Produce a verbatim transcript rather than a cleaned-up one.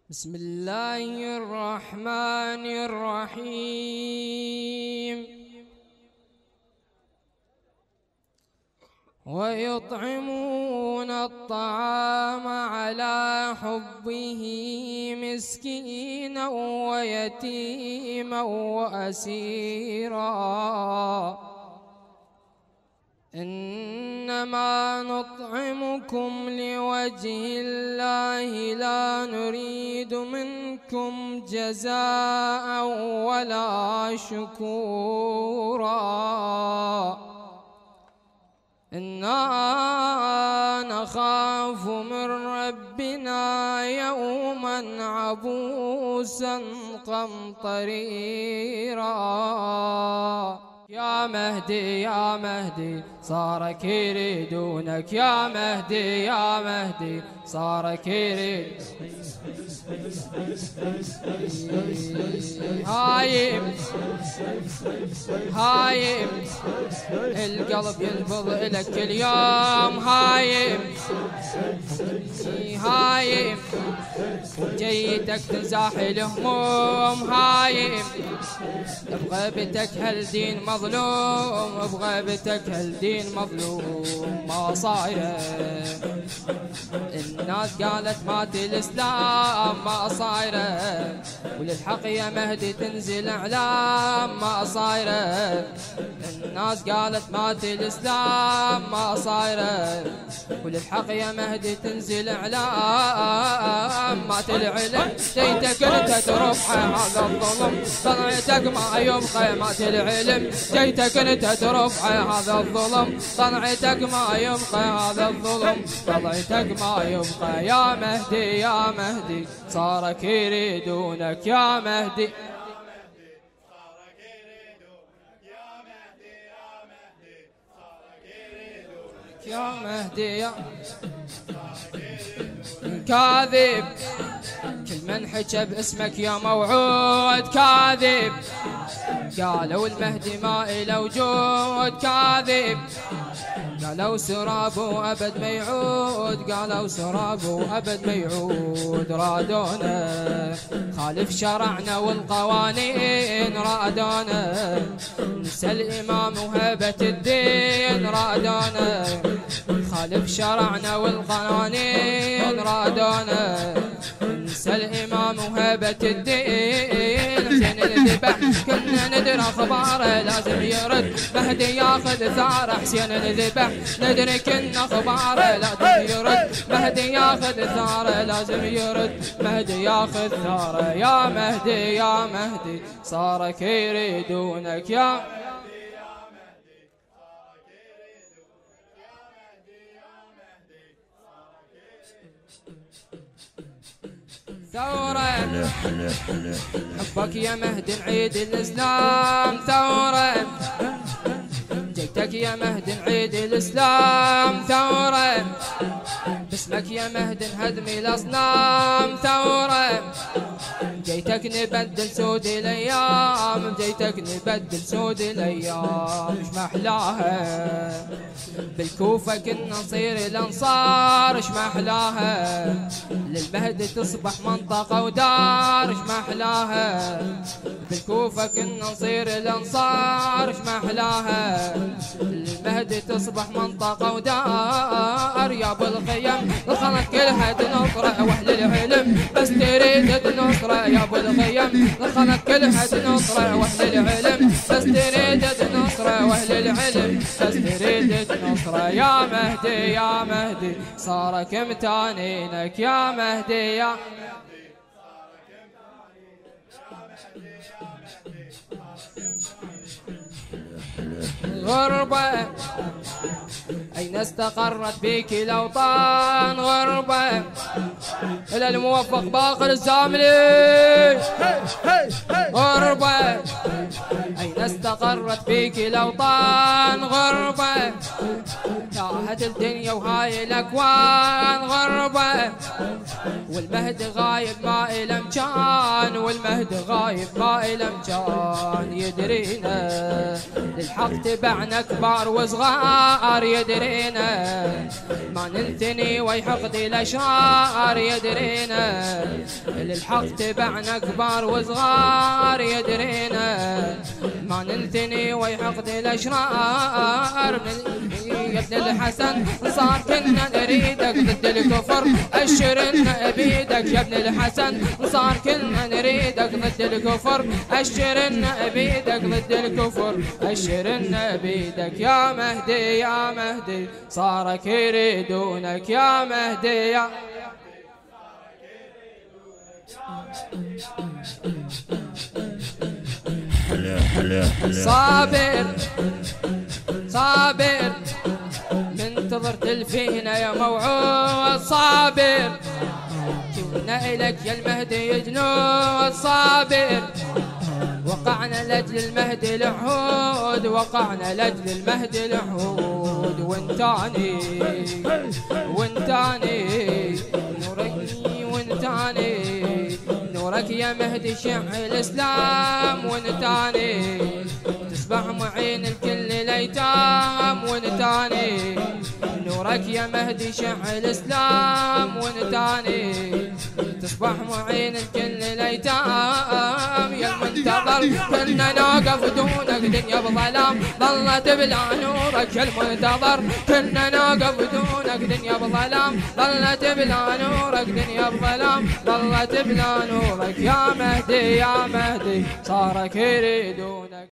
بسم الله الرحمن الرحيم. ويطعمون الطعام على حبه مسكينا ويتيما وأسيرا إنما نطعمكم لوجه الله لا نريد منكم جزاء ولا شكورا إنا نخاف من ربنا يوما عبوسا قمطريرا. يا مهدي يا مهدي صارك يريدونك، يا مهدي يا مهدي صارك يريد هايم هايم القلب ينبض إلك كل يوم، هايم هايم جيتك تنزاح الهموم، هايم بغيبتك هالدين مظلوم، بغيبتك هالدين مظلوم. ما صايره الناس قالت مات الإسلام، ما صايره وللحق يا مهدي تنزل أعلام، ما صايره الناس قالت مات الإسلام، ما صايره وللحق يا مهدي تنزل أعلام. مات العلم جيتك انت ترفع هذا الظلم، صنعتك ما يبقى. مات العلم جيتك انت ترفع هذا الظلم، صنعتك ما يبقى. هذا الظلم صنعتك ما يبقى. يا مهدي يا مهدي صارك يريدونك، يا مهدي يا مهدي يا كاذب كل من حكى باسمك يا موعود، كاذب قالوا المهدي ما إله وجود، كاذب قالوا سرابه أبد ما يعود، قالوا سرابه أبد ما يعود. رادونا خالف شرعنا والقوانين، رادونا نسى الإمام وهبة الدين، رادونا خالف شرعنا والقوانين، رادونا نسى الإمام وهبة الدين. حسين الذبح كنا ندري أخباره لازم يرد مهدي ياخذ ثاره، حسين الذبح ندري كنا أخباره لازم يرد مهدي ياخذ ثاره، لازم يرد مهدي ياخذ ثاره. يا مهدي يا مهدي صارك يريدونك، يا ثورة حبك يا مهدي نعيد الإسلام، ثورة جيتك يا مهدي نعيد الإسلام، ثورة باسمك يا مهدي نهدم الأصنام، ثورة جيتك نبدل سود الأيام، جيتك نبدل سود الأيام. مش محلاها بالكوفة كنا نصير الأنصار، مش محلاها للمهدي تصبح منطقة ودار، مش محلاها بالكوفة كنا نصير الأنصار، مش محلاها للمهدي تصبح منطقة ودار. يا ابو الخيم الخلق كلها تنصره واهل العلم بس تريد تنصره، يا ابو الخيم الخلق كلها تنصره واهل العلم بس تريد تنصره، واهل العلم بس تريد تنصره. يا مهدي يا مهدي صارك امتانينك، يا مهدي يا غربة أين استقرت بك الأوطان، غربة إلى الموفق باقر الزاملي، غربة أين استقرت بك الأوطان، غربة تاهت الدنيا وهاي الأكوان، غربة والمهد غايب ما إله مكان، والمهد غايب ما إله مكان. يدرينا للحق تبعنا كبار وصغار، يدري يدرينا ما ننثني ويحقد الأشرار يدرينا للحق تبعنا كبار وصغار يدرينا ما ننثني ويحقد الأشرار يا ابن الحسن صار كنا نريدك ضد الكفر أشرنا بيدك يا ابن الحسن صار كنا نريدك ضد الكفر أشرنا بيدك ضد الكفر أشرنا بيدك يا مهدي يا مهدي صارك يريدونك يا مهدي يا صابر صابر منتظر تلفينا يا موعود صابر كنا إلك يا المهدي جنود صابر وقعنا لأجل المهدي العهود وقعنا لأجل المهدي العهود وانتاني وانتاني نورك وانتاني نورك يا مهدي شع الإسلام وانتاني تصبح معين الكل الأيتام وانتاني نورك يا مهدي شع الإسلام وانتاني تصبح معين الكل الأيتام يا المنتظر كنا نوقف دونك دنيا بظلام ظلت بلا نورك يا المنتظر كنا نوقف دونك دنيا بظلام ظلت بلا نورك دنيا بظلام ظلت بلا نورك يا مهدي يا مهدي صارك يريدونك